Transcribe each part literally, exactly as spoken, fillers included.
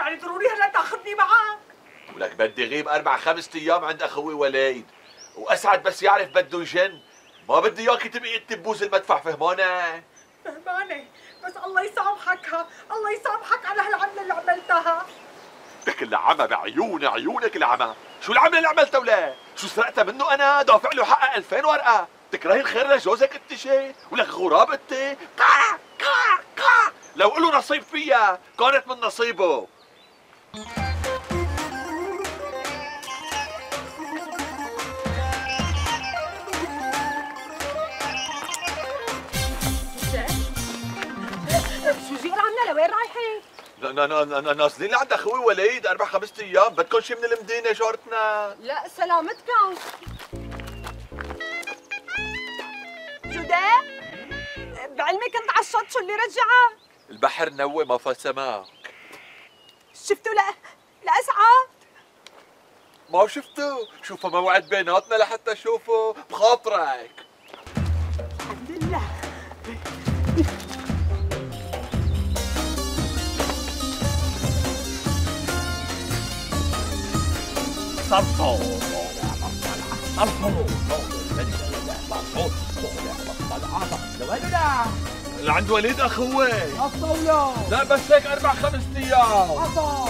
يعني ضروري هلا تاخذني معك؟ ولك بدي غيب اربع خمس ايام عند اخوي وليد، واسعد بس يعرف بده يجن، ما بدي اياكي تبقي انت ببوز المدفع، فهمانه؟ فهمانه، بس الله يسامحك، ها الله يسامحك على هالعمله اللي عملتها. لك العمى بعيوني، عيونك العمى، شو العمله اللي عملتها ولا؟ شو سرقتها منه انا؟ دافع له حقها ألفين ورقه، تكرهي الخير لجوزك انت شيء؟ ولك غراب انت؟ كا كا كا لو له نصيب فيها كانت من نصيبه. شو جيل عنا لوين رايحين؟ نازلين لعند اخوي وليد اربع خمس ايام، بدكم شي من المدينه جارتنا؟ لا سلامتكم. جودة بعلمي كنت على الشط، شو اللي رجعك؟ البحر نوى ما فات سماك. شفتوا لا لأسعد؟ ما شفتوا؟ شوفوا موعد بيناتنا لحتى شوفوا بخاطرك. الحمد لله. صرصور صرصور لعند وليد اخوي. الطاولة لا بس هيك اربع خمس ايام. عطا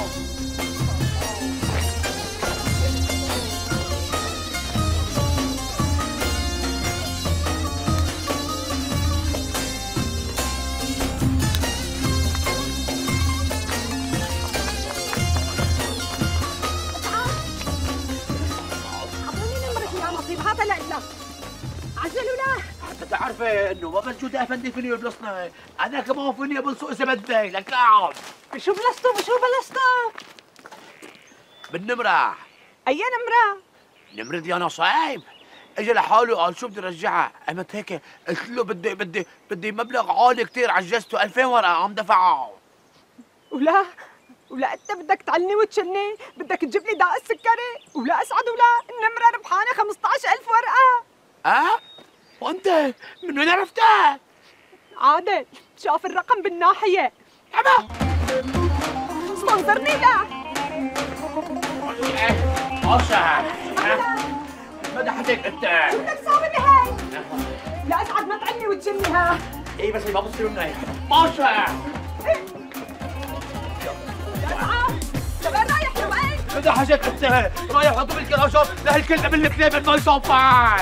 هذا لإلك. عجلوا له. حتى تعرفي انه ما بس جودة افندي فيني يبلصنا، انا كمان فيني ابلصه اذا بدي، لك اقعد. بشو بلشتوا بشو بلشتوا؟ بالنمرة. أي نمرة؟ نمرة ديانا صايم. اجى لحاله قال شو بدي رجعها، قمت هيك قلت له بدي بدي بدي مبلغ عالي كثير، عجزته ألفين ورقة عم دفعه. ولا ولا انت بدك تعلني وتشني، بدك تجيب لي داء السكري، ولا اسعد ولا النمرة ربحانة خمسطعش ألف ورقة. اه؟ وانت من وين عرفتها؟ عادل شاف الرقم بالناحية. عما استنظرني له. عشا مدحتك انت. شو بدك تساوي بهي؟ لا اسعد ما تعلني وتشني ها. ايه بس ما بصير مني ماشا. لوين رايح لوين؟ بدي حاجات انت رايح اضرب الكراشات لهالكلمه بالكليب ما يصفع.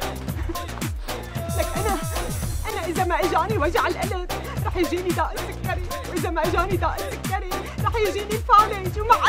لك انا انا اذا ما اجاني وجع القلب رح يجيني داء السكري، واذا ما اجاني داء السكري رح يجيني الفالج، ومع